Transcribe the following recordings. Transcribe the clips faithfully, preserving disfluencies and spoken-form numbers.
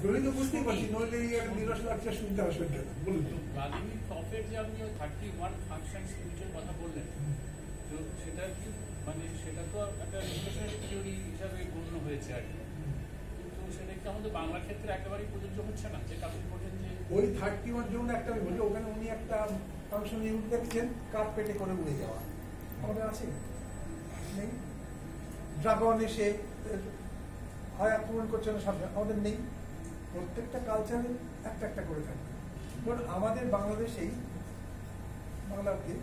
জড়িত বুঝতেই পারছি, নইলে এই নিরস লাগছে শুনতে আসবেন কেন বলুন। রাজনীতি প্রফের যে আপনি থার্টি ওয়ান ফাংশন স্পিরিচের কথা বললেন, তো সেটা কি মানে সেটা তো একটা রিলেশনারি থিওরি হিসাবে গণ্য হয়েছে আর কি, কিন্তু সেটা কি আমাদের বাংলা ক্ষেত্রে একেবারেই প্রযোজ্য হচ্ছে না? যেটা আপনি বলছেন যে ওই থার্টি ওয়ান জন একটা আমি বলি, ওখানে উনি একটা ফাংশন ইউনিট দেখছেন কাপ পেটে করে উড়ে যাওয়া, আমাদের আছে নেই? ড্রাগন এসে আয়াত পূরণ করছে না সামনে, আমাদের নেই। প্রত্যেকটা কালচারে একটা একটা করে থাকে। কারণ আমাদের বাংলাদেশেই বাংলাতে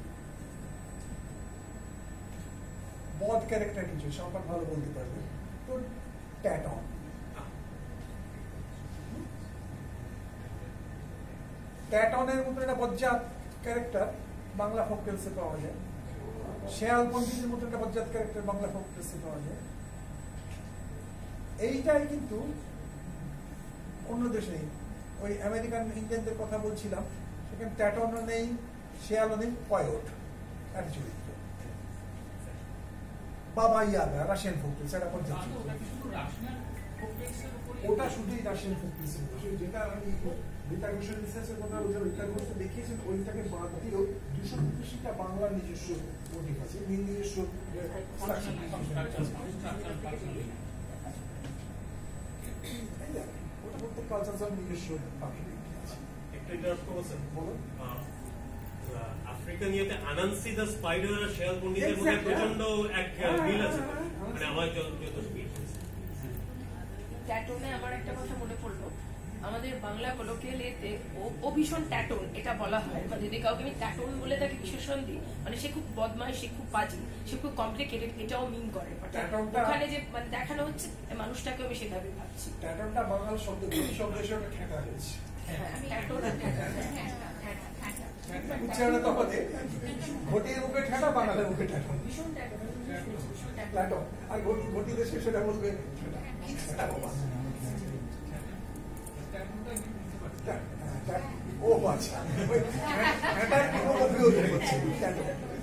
বদ ক্যারেক্টার কিছু সম্পর্ক ভালো বলতে পারবে, তো ট্যাটন, ট্যাটনের মতো একটা বজ্জাত ক্যারেক্টার বাংলা ফোক টেলসে পাওয়া যায়। শেয়াল পন্ডিতের মতো একটা বজ্জাত ক্যারেক্টার বাংলা ফোক টেলসে পাওয়া যায়। এইটাই কিন্তু অন্য দেশে নেই। ওই আমেরিকান ইন্ডিয়ানদের কথা বলছিলাম, সেখানে ট্যাটনও নেই, শেয়ালও নেই, কয়োট এক চরিত্র। বাবা ইয়াগা রাশিয়ান ফোক টেলস, এটা পর্যাপ্ত। ওটা শুধুই রাশিয়ান ফোক টেলস, যেটা আমি বিতাগোষের রিসার্চের কথা বলছিলাম, বিতাগোষ দেখিয়েছেন ওইটাকে বাদ দিয়েও দুশো পঁচিশটা বাংলার নিজস্ব মোটিভ আছে, নিজস্ব ওটা প্রত্যেক কালচার নিজস্ব একটা ইন্টারাপ্ট করছেন, বলুন। আফ্রিকান ইয়েতে আনান্সি দ্য স্পাইডার আর শেয়াল পন্ডিতের মধ্যে প্রচন্ড এক মিল আছে, মানে আমার যত স্পিড। ট্যাটনে আমার একটা কথা মনে পড়লো, আমাদের বাংলা কলোকিয়ালিতে ও ভীষণ ট্যাটন এটা বলা হয়, মানে যদি কাউকে আমি ট্যাটন বলে তাকে বিশেষণ দিই, মানে সে খুব বদমাইশ, সে খুব বাজি, সে খুব কমপ্লিকেটেড, এটাও মিন করে। ওখানে যে মানে দেখানো হচ্ছে মানুষটাকে আমি সেভাবে ভাবছি। ট্যাটনটা বাংলা শব্দ, শব্দ হিসেবে ঠেকা হয়েছে। উচ্চারণে তো আমাদের ঘটির মুখে ঠেটা, বাঙালের মুখে ঠেটা, ট্যাটন। আর ঘটি দেশে সেটা বলবে ও আচ্ছা,